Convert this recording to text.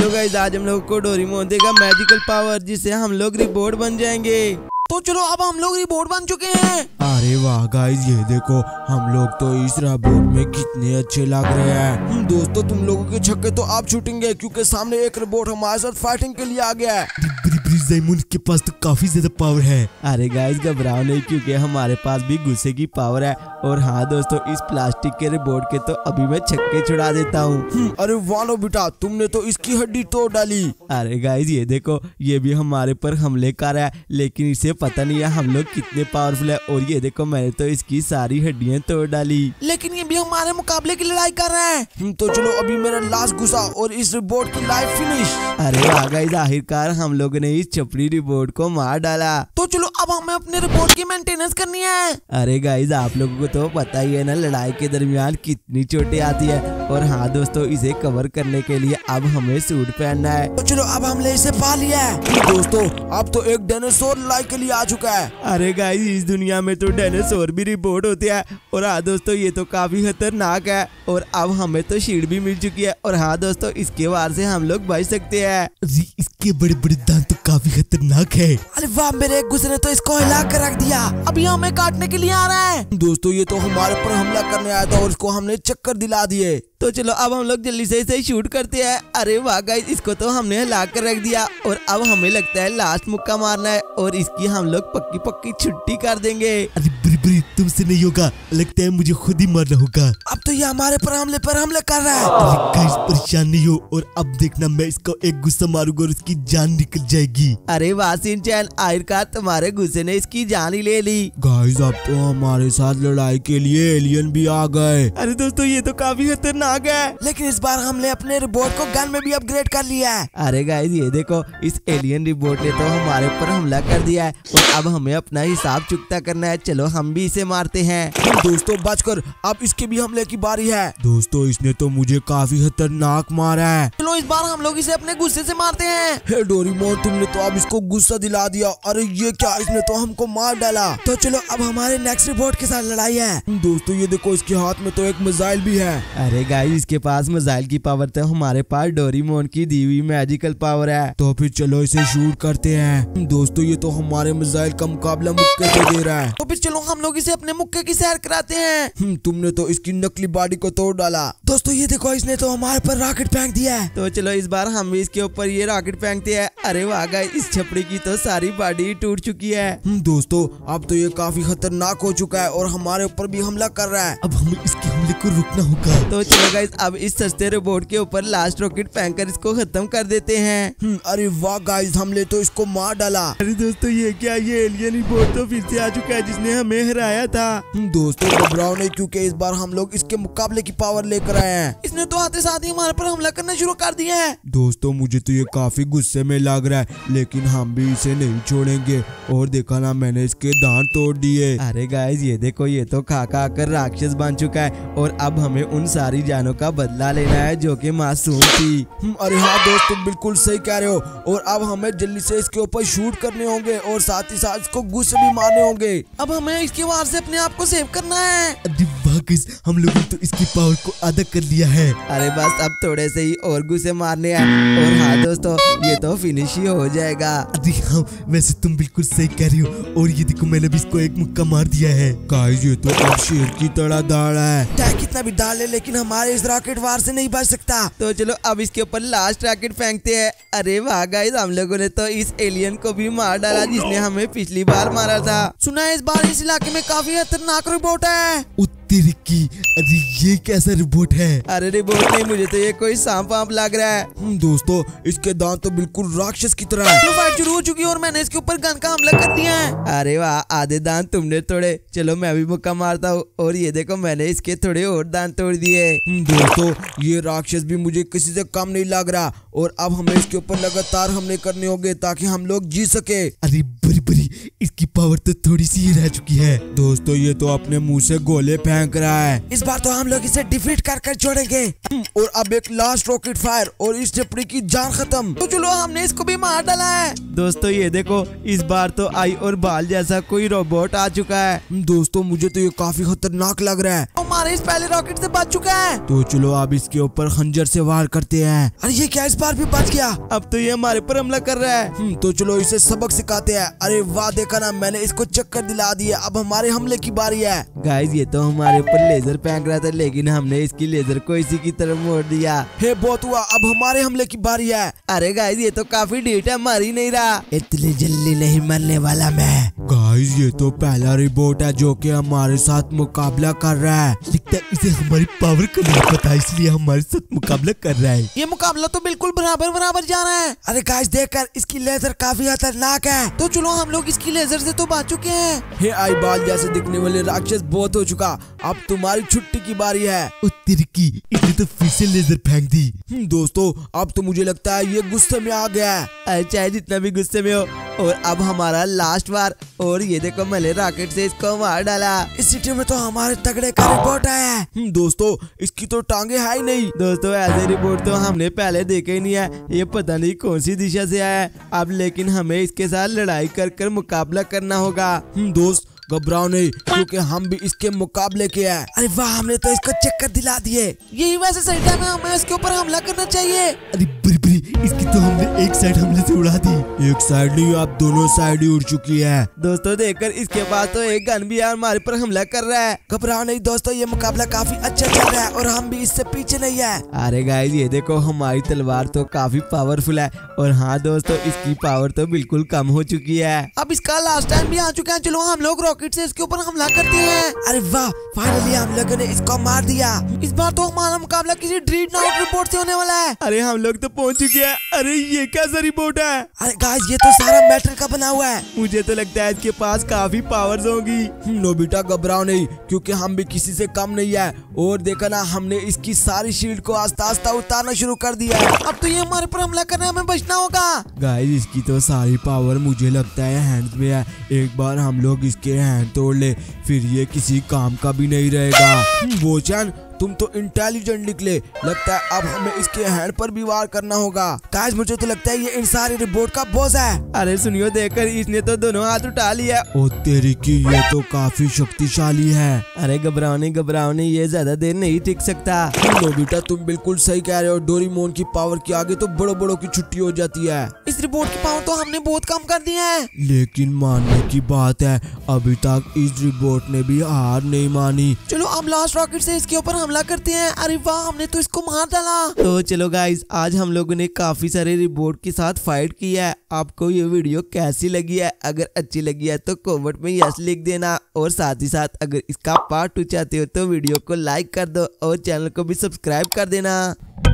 चलो गाइस, आज हम लोग को डोरेमोन देगा मैजिकल पावर, जिससे हम लोग रिबोट बन जाएंगे। तो चलो अब हम लोग रिबोट बन चुके हैं। अरे वाह गाइस, ये देखो हम लोग तो इस रोबोट में कितने अच्छे लग रहे हैं। दोस्तों तुम लोगों के छक्के तो आप छूटेंगे, क्योंकि सामने एक रोबोट हमारे साथ फाइटिंग के लिए आ गया है। के पास तो काफी ज्यादा पावर है। अरे गाइस घबराओ नहीं, क्योंकि हमारे पास भी गुस्से की पावर है। और हाँ दोस्तों, इस प्लास्टिक के रिबोट के तो अभी मैं छक्के छुड़ा देता हूँ। अरे वाह बेटा, तुमने तो इसकी हड्डी तोड़ डाली। अरे गाइस ये देखो, ये भी हमारे पर हमले कर रहा है, लेकिन इसे पता नहीं है हम लोग कितने पावरफुल है। और ये देखो, मैंने तो इसकी सारी हड्डियां तोड़ डाली, लेकिन ये भी हमारे मुकाबले की लड़ाई कर रहा है। तो चलो अभी मेरा लास्ट गुस्सा और इस रिबोट की लाइफ फिनिश। अरे वाह गाइस, आखिरकार हम लोगों ने इस छपरी रिबोट को मार डाला। तो चलो अब हमें अपने रिबोट की मेंटेनेंस करनी है। अरे गाइस, आप लोगों को तो पता ही है ना, लड़ाई के दरमियान कितनी चोटें आती है। और हाँ दोस्तों, इसे कवर करने के लिए अब हमें सूट पहनना है। तो चलो अब हमने इसे पा लिया है। दोस्तों अब तो एक डायनासोर लड़ाई के लिए आ चुका है। अरे गाइस, इस दुनिया में तो डायनासोर भी रिबोट होते हैं। और हाँ दोस्तों, ये तो काफी खतरनाक है। और अब हमें तो शील्ड भी मिल चुकी है। और हाँ दोस्तों, इसके वार से हम लोग बच सकते हैं। इसके बड़े बड़े दांत तो काफी खतरनाक है। अरे वाह, मेरे एक गुस्से ने तो इसको हिला कर रख दिया। अभी हमें काटने के लिए आ रहा है। दोस्तों ये तो हमारे पर हमला करने आया था और इसको हमने चक्कर दिला दिए। तो चलो अब हम लोग जल्दी से इसे शूट करते हैं। अरे वाह गाइस, इसको तो हमने हिला कर रख दिया। और अब हमें लगता है लास्ट मुक्का मारना है, और इसकी हम लोग पक्की पक्की छुट्टी कर देंगे। अरे बड़ी तुमसे नहीं होगा, लगता है मुझे खुद ही मरना होगा। अब तो ये हमारे पर हमले कर रहा है। अरे गाइस परेशान नहीं हो, और अब देखना मैं इसको एक गुस्सा मारूंगा और उसकी जान निकल जाएगी। अरे वाह शिनचैन, आखिरकार तुम्हारे गुस्से ने इसकी जान ही ले ली। गाइस अब तो हमारे साथ लड़ाई के लिए एलियन भी आ गए। अरे दोस्तों, ये तो काफी खतरनाक है। लेकिन इस बार हमने अपने रिबोट को गन में भी अपग्रेड कर लिया है। अरे गाइस ये देखो, इस एलियन रिबोट ने तो हमारे पर हमला कर दिया है। और अब हमें अपना हिसाब चुकता करना है। चलो हम भी इसे मारते हैं। दोस्तों बचकर, अब इसके भी हमले की बारी है। दोस्तों इसने तो मुझे काफी खतरनाक मारा है। चलो इस बार हम लोग इसे अपने गुस्से से मारते हैं। हे डोरेमोन, तुमने तो अब इसको गुस्सा दिला दिया। अरे ये क्या, इसने तो हमको मार डाला। तो चलो अब हमारे नेक्स्ट रिबोट के साथ लड़ाई है। दोस्तों ये देखो, इसके हाथ में तो एक मिसाइल भी है। अरे गाइस, इसके पास मिसाइल की पावर तो हमारे पास डोरेमोन की दी हुई मैजिकल पावर है। तो फिर चलो इसे शूट करते हैं। दोस्तों ये तो हमारे मिसाइल का मुकाबला मुक्के से दे रहा है। तो फिर चलो हम लोग इसे अपने मुक्के की सैर कराते हैं। तुमने तो इसकी नकली बॉडी को तोड़ डाला। दोस्तों ये देखो, इसने तो हमारे पर रॉकेट फेंक दिया है। तो चलो इस बार हम भी इसके ऊपर ये रॉकेट फेंकते हैं। अरे वाह गाइस, इस छपड़ी की तो सारी बॉडी टूट चुकी है। दोस्तों अब तो ये काफी खतरनाक हो चुका है और हमारे ऊपर भी हमला कर रहा है। अब हमें इसके हमले को रुकना होगा। तो चलो गाइस, अब इस सस्ते रोबोट के ऊपर लास्ट रॉकेट फेंककर इसको खत्म कर देते हैं। अरे वाह गाइस, हमने तो इसको मार डाला। अरे दोस्तों ये क्या, ये एलियन रिबोट तो फिर से आ चुका है, जिसने हमें हराया था। दोस्तों घबराओ नहीं, क्योंकि इस बार हम लोग इसके मुकाबले की पावर लेकर आए हैं। इसने तो आते साथ ही हमारे पर हमला करना शुरू कर दिया है। दोस्तों मुझे तो ये काफी गुस्से में लग रहा है, लेकिन हम भी इसे नहीं छोड़ेंगे। और देखा ना, मैंने इसके दांत तोड़ दिए। अरे गाइस ये देखो, ये तो खा खा कर राक्षस बन चुका है। और अब हमें उन सारी जानों का बदला लेना है जो कि मासूम थी। अरे हाँ दोस्त, तुम बिल्कुल सही कह रहे हो। और अब हमें जल्दी से इसके ऊपर शूट करने होंगे और साथ ही साथ इसको गुस्से भी मारने होंगे। अब हमें इसके वार से अपने आप को सेव करना है। अरे वाह गाइस, हम लोगों ने तो इसकी पावर को आधा कर लिया है। अरे बस अब थोड़े से ही और गुस्से मारने हैं। और हाँ दोस्तों, ये तो फिनिश ही हो जाएगा। अरे हाँ, वैसे तुम बिल्कुल सही कह रही हो। और ये देखो, मैंने भी इसको एक मुक्का मार दिया है। गाइस ये तो अब शेर की तरह दाड़ है। चाहे कितना भी दाड़ ले, लेकिन हमारे इस रॉकेट वार से नहीं बच सकता। तो चलो अब इसके ऊपर लास्ट रॉकेट फेंकते हैं। अरे वाह गाइस, हम लोगों ने तो इस एलियन को भी मार डाला, जिसने हमें पिछली बार मारा था। सुना है इस बार इस इलाके में काफी खतरनाक रोबोट है। तेरे की, अरे ये कैसा रिबोट है? अरे रिबोट नहीं, मुझे तो ये कोई सांप वाप लग रहा है। दोस्तों इसके दांत तो बिल्कुल राक्षस की तरह है। तो फाइट शुरू हो चुकी है और मैंने इसके ऊपर गन का हमला कर दिया है। अरे वाह, आधे दांत तुमने तोड़े। चलो मैं भी मुक्का मारता हूँ। और ये देखो, मैंने इसके थोड़े और दांत तोड़ दिए। दोस्तों ये राक्षस भी मुझे किसी से कम नहीं लग रहा। और अब हमें इसके ऊपर लगातार हमले करने होंगे ताकि हम लोग जीत सके। अरे बड़ी इसकी पावर तो थोड़ी सी ही रह चुकी है। दोस्तों ये तो अपने मुंह से गोले फेंक रहा है। इस बार तो हम लोग इसे डिफीट कर छोड़ेंगे। और अब एक लास्ट रॉकेट फायर और इस छपड़ी की जान खत्म। तो चलो हमने इसको भी मार डाला है। दोस्तों ये देखो, इस बार तो आई और बाल जैसा कोई रोबोट आ चुका है। दोस्तों मुझे तो ये काफी खतरनाक लग रहा है। हमारे इस पहले रॉकेट से बच चुका है। तो चलो अब इसके ऊपर खंजर से वार करते हैं। अरे ये क्या, इस बार भी बच गया। अब तो ये हमारे पर हमला कर रहा है। तो चलो इसे सबक सिखाते हैं। अरे वाह, देखा ना, मैंने इसको चक्कर दिला दिया। अब हमारे हमले की बारी है। गाइस ये तो हमारे ऊपर लेजर फेंक रहा था, लेकिन हमने इसकी लेजर को इसी की तरफ मोड़ दिया। हे बहुत हुआ, अब हमारे हमले की बारी है। अरे गाइस ये तो काफी डेट है, मर ही नहीं रहा। इतनी जल्दी नहीं मरने वाला मैं। गाइस ये तो पहला रिपोर्ट है जो कि हमारे साथ मुकाबला कर रहा है। लगता है इसे हमारी पावर का नहीं पता, इसलिए हमारे साथ मुकाबला कर रहा है। ये मुकाबला तो बिल्कुल बराबर जा रहा है। अरे गाइस देखकर इसकी लेजर काफी खतरनाक है। तो चलो हम लोग इसकी लेजर से तो बच चुके हैं। हे आई बाल जैसे दिखने वाले राक्षस बहुत हो चुका, अब तुम्हारी छुट्टी की बारी है। तिरकी, इसने तो फिर से लेजर फेंक दी। दोस्तों अब तो मुझे लगता है ये गुस्से में आ गया है। अरे चाहे जितना भी गुस्से में हो, और अब हमारा लास्ट बार। और ये देखो, मैंने रॉकेट से इसको मार डाला। इस सिटी में तो हमारे तगड़े का रिपोर्ट आया है। दोस्तों इसकी तो टांगे है ही नहीं। दोस्तों ऐसे रिपोर्ट तो हमने पहले देखे ही नहीं है, ये पता नहीं कौन सी दिशा से आया है। अब लेकिन हमें इसके साथ लड़ाई कर मुकाबला करना होगा। दोस्त घबराओ नहीं, क्योंकि हम भी इसके मुकाबले के हैं। अरे वाह, हमने तो इसको चक्कर दिला दिए। यही वैसे सही टाइम है, हमें इसके ऊपर हमला करना चाहिए। अरे बरी इसकी तो हमने एक साइड हमले से उड़ा दी। एक साइड नहीं, आप दोनों साइड ही उड़ चुकी है। दोस्तों देखकर इसके पास तो एक गन भी है, हमारे पर हमला कर रहा है। घबराओ नहीं दोस्तों, ये मुकाबला काफी अच्छा चल रहा है और हम भी इससे पीछे नहीं है। अरे गाइस ये देखो, हमारी तलवार तो काफी पावरफुल है। और हाँ दोस्तों, इसकी पावर तो बिल्कुल कम हो चुकी है। अब इसका लास्ट टाइम भी आ चुका है। चलो हम लोग रॉकेट से इसके ऊपर हमला करते हैं। अरे वाह, फाइनली हम लोगों ने इसको मार दिया। इस बार तो हमारा मुकाबला किसी ड्रीडनाउट रिपोर्ट से होने वाला है। अरे हम लोग तो पहुंच चुके हैं। अरे ये कैसा रिपोर्ट है? अरे गाइस ये तो सारा मेटल का बना हुआ है। मुझे तो लगता है इसके पास काफी पावर्स होंगी। नोबिता घबराओ नहीं, क्योंकि हम भी किसी से कम नहीं है। और देखा ना, हमने इसकी सारी शील्ड को आस्ता आस्ता उतारना शुरू कर दिया है। अब तो ये हमारे पर हमला करने हमें बचना होगा। गाइस इसकी तो सारी पावर मुझे लगता है हैंड्स में है। एक बार हम लोग इसके हैंड तोड़ ले, फिर ये किसी काम का भी नहीं रहेगा। वोचन तुम तो इंटेलिजेंट निकले, लगता है अब हमें इसके हैंड पर भी वार करना होगा। गाइस मुझे तो लगता है ये इन सारे रिपोर्ट का बॉस है। अरे सुनियो, देखकर इसने तो दोनों हाथ उठा लिया। ओ तेरी की, ये तो काफी शक्तिशाली है। अरे घबराओ नहीं, ये ज्यादा देर नहीं टिक सकता। नोबिता तुम बिल्कुल सही कह रहे हो, डोरेमोन की पावर के आगे तो बड़ों की छुट्टी हो जाती है। इस रिपोर्ट की पावर तो हमने बहुत कम कर दी है। लेकिन मानने की बात है, अभी तक इस रिपोर्ट ने भी हार नहीं मानी। चलो अब लास्ट रॉकेट से इसके ऊपर हमला करते हैं। अरे वाह, हमने तो इसको मार डाला। तो चलो गाइस, आज हम लोगों ने काफी सारे रिपोर्ट के साथ फाइट की है। आपको ये वीडियो कैसी लगी है? अगर अच्छी लगी है तो कमेंट में यस लिख देना। और साथ ही साथ अगर इसका पार्ट 2 चाहते हो तो वीडियो को लाइक कर दो और चैनल को भी सब्सक्राइब कर देना।